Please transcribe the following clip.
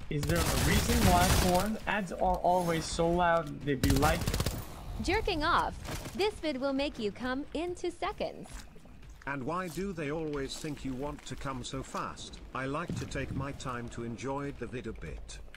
Is there a reason why porn ads are always so loud they be like... Jerking off. This vid will make you come in 2 seconds. And why do they always think you want to come so fast? I like to take my time to enjoy the vid a bit.